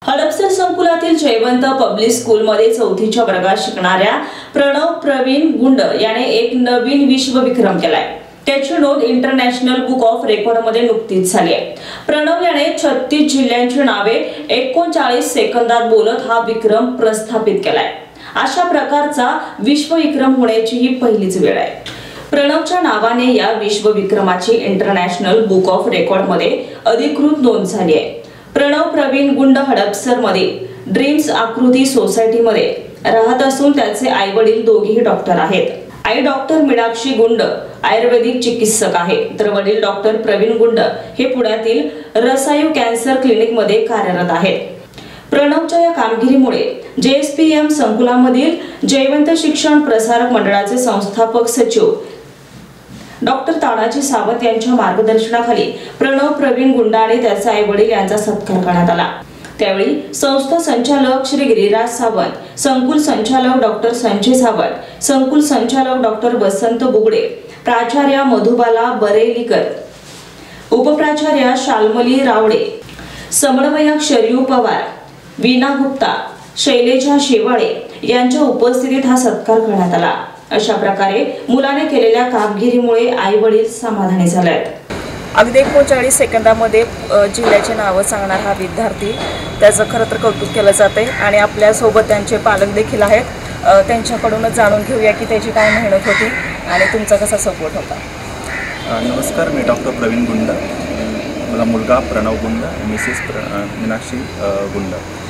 हडपसर संकुलातील जयवंत पब्लिक स्कूलमध्ये 4थीच्या वर्गात शिकणाऱ्या प्रणव प्रवीण गुंड याने एक नवीन विश्वविक्रम केलाय। त्याची नोंद इंटरनॅशनल बुक ऑफ रेकॉर्ड मध्ये नुकतीच झाली आहे। प्रणव याने 36 जिल्ह्यांची नावे 39 सेकंदात बोलत हा विक्रम प्रस्थापित केलाय। अशा प्रकारचा विश्वविक्रम होण्याची ही पहिलीच वेळ आहे। प्रणवच्या नावाने या विश्वविक्रमाची इंटरनॅशनल बुक ऑफ रेकॉर्ड मध्ये अधिकृत नोंद झाली आहे। प्रणव प्रवीण गुंड हडपसर मध्ये ड्रीम्स आकृती सोसायटी मध्ये राहत असून त्याचे आई वडील दोघेही डॉक्टर आहेत। आई डॉक्टर मीनाक्षी गुंड आयुर्वेदिक चिकित्सक आहे, तर वडील डॉक्टर प्रवीण गुंड हे पुण्यातील रसायू कॅन्सर क्लिनिक मध्ये कार्यरत आहेत। प्रणवच्या या कामगिरीमुळे JSPM संकुलामधील जयवंत शिक्षण प्रसारक मंडळाचे संस्थापक सचिव डॉक्टर तानाजी सावंत यांच्या मार्गदर्शनाखाली प्रणव प्रवीण गुंड आणि त्याचे आई वडील यांचा सत्कार करण्यात आला। त्यावेळी संस्था संचालक श्री गिरिराज सावंत, संकुल संचालक डॉक्टर संजय सावंत, संकुल संचालक डॉक्टर वसंत बुगडे, प्राचार्य मधुबाला बरेलीकर, उपप्राचार्य शालमली रावडे, समन्वयक शरयू पवार, वीना गुप्ता, शैलेजा शेवाळे यांच्या उपस्थितीत हा सत्कार करण्यात आला। अशा प्रकारे मुलाने केलेल्या कामगिरीमुळे आई वडील समाधानी झाले आहेत। अगदी 39 सेकंदामध्ये जिल्ह्याचे नाव सांगणार हा विद्यार्थी, त्याचं खरं तर कौतुक केलं जाते आणि आपल्या सोबत त्यांचे पालक देखील आहेत। त्यांच्याकडूनच जाणून घेऊया की त्याची काय मेहनत होती आणि तुमचा कसा सपोर्ट होता। नमस्कार, मी डॉक्टर प्रवीण गुंड, मला मुलगा प्रणव गुंड, मिसेस मीनाक्षी गुंड।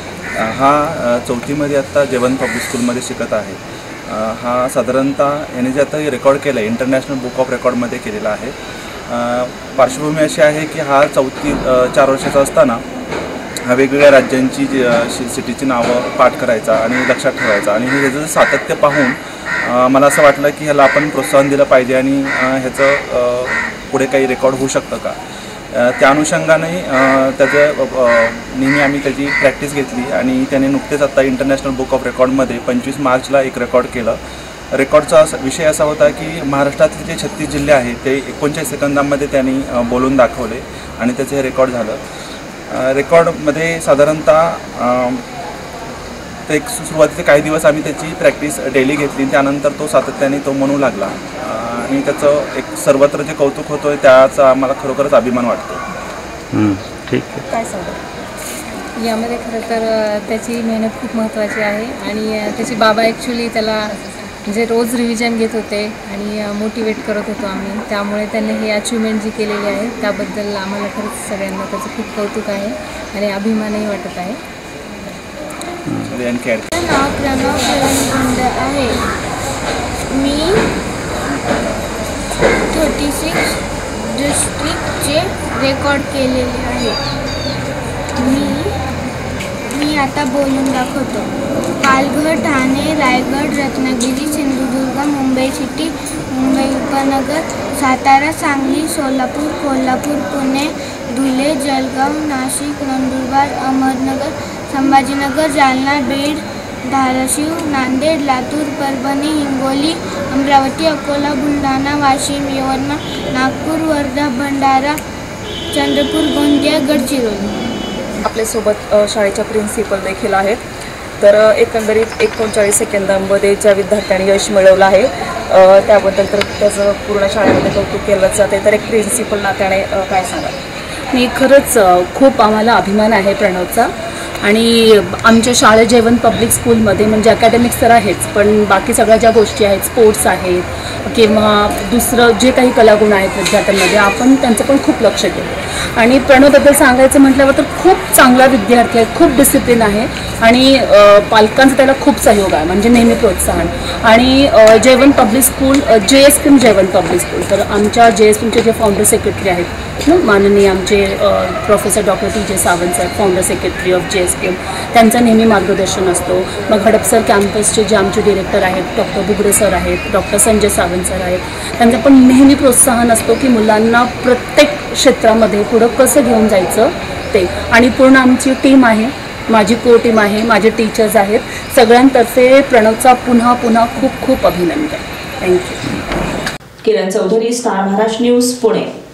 हा 4थीमध्ये आत्ता जयवंत पब्लिक स्कूलमध्ये शिकत आहे। हा साधारणतः याने जे आता रेकॉर्ड केलं आहे इंटरनॅशनल बुक ऑफ रेकॉर्डमध्ये केलेला आहे। पार्श्वभूमी अशी आहे की हा 4 वर्षाचा असताना हा वेगवेगळ्या राज्यांची सिटीची नावं पाठ करायचा आणि लक्षात ठेवायचा आणि हे ह्याचं सातत्य पाहून मला असं वाटलं की ह्याला आपण प्रोत्साहन दिलं पाहिजे आणि ह्याचं पुढे काही रेकॉर्ड होऊ शकतं का। त्या अनुषंगाने त्याचं नेहमी आम्ही त्याची प्रॅक्टिस घेतली आणि त्याने नुकतेच आता इंटरनॅशनल बुक ऑफ रेकॉर्डमध्ये 25 मार्चला एक रेकॉर्ड केलं। रेकॉर्डचा विषय असा होता की महाराष्ट्रातले जे 36 जिल्हे आहेत ते 39 सेकंदामध्ये त्यांनी बोलून दाखवले आणि त्याचं हे रेकॉर्ड झालं। रेकॉर्डमध्ये साधारणतः ते सुरुवातीचे काही दिवस आम्ही त्याची प्रॅक्टिस डेली घेतली, त्यानंतर तो सातत्याने तो म्हणू लागला आणि त्याचं एक सर्वत्र जे कौतुक होतं त्याचा आम्हाला खरोखरच अभिमान वाटतो। ठीक आहे, काय सांगा यामध्ये? खरं तर त्याची मेहनत खूप महत्त्वाची आहे आणि त्याचे बाबा ॲक्च्युली त्याला म्हणजे रोज रिव्हिजन घेत होते आणि मोटिवेट करत होतो आम्ही, त्यामुळे त्यांनी ही अचिव्हमेंट जी केलेली आहे त्याबद्दल आम्हाला खरंच सगळ्यांना त्याचं खूप कौतुक आहे आणि अभिमानही वाटत आहे। नाव प्रणव प्रवीण गुंड आहे। मी 36 डिस्ट्रिक्टचे रेकॉर्ड केलेले आहे। मी आता बोलून दाखवतो। पालघर, ठाणे, रायगड, रत्नागिरी, सिंधुदुर्ग, मुंबई सिटी, मुंबई उपनगर, सातारा, सांगली, सोलापूर, कोल्हापूर, पुणे, धुळे, जळगाव, नाशिक, नंदुरबार, अहमदनगर, संभाजीनगर, जालना, बीड, धाराशिव, नांदेड, लातूर, परभणी, हिंगोली, अमरावती, अकोला, बुलढाणा, वाशिम, यवतमाळ, नागपूर, वर्धा, भंडारा, चंद्रपूर, गोंदिया, गडचिरोली। आपल्यासोबत शाळेच्या प्रिन्सिपल देखील आहेत। तर एकंदरीत 39 सेकंदांमध्ये ज्या विद्यार्थ्यांनी यश मिळवलं आहे त्याबद्दल तर त्याचं पूर्ण शाळेमध्ये कौतुक केलं जाते। तर एक प्रिन्सिपल नात्याने काय सांगा? मी खरंच खूप आम्हाला अभिमान आहे प्रणवचा आणि आमच्या शाळेत जयवंत पब्लिक स्कूलमध्ये म्हणजे अकॅडमिक्स तर आहेच, पण बाकी सगळ्या ज्या गोष्टी आहेत, स्पोर्ट्स आहेत किंवा दुसरं जे काही कलागुण आहेत विद्यार्थ्यांमध्ये, आपण त्यांचं पण खूप लक्ष केलं। आणि प्रणवबद्दल सांगायचं म्हटल्यावर तर खूप चांगला विद्यार्थी आहे, खूप डिसिप्लिन आहे आणि पालकांचा त्याला खूप सहयोग आहे, म्हणजे नेहमी प्रोत्साहन। आणि Jayawant public school JSPM Jayawant public school, तर आमच्या JSPMचे जे फाउंडर सेक्रेटरी आहेत माननीय आमचे प्रोफेसर डॉक्टर TJ सावंत साहेब, फाउंडर सेक्रेटरी ऑफ JSPM, त्यांचं नेहमी मार्गदर्शन असतो। मग हडपसर कॅम्पसचे जे आमचे डिरेक्टर आहेत डॉक्टर बुगडे सर आहेत, डॉक्टर संजय सावंत सर आहेत, त्यांचं पण नेहमी प्रोत्साहन असतो की मुलांना प्रत्येक क्षेत्रामध्ये पुढं कसं घेऊन जायचं ते। आणि पूर्ण आमची टीम आहे, माझी को टीम आहे, माझे टीचर्स आहेत, सगळ्यांतर्फे प्रणवचा पुन्हा पुन्हा खूप खूप अभिनंदन। Thank you. Kiran Chaudhary, star Maharashtra news, Pune.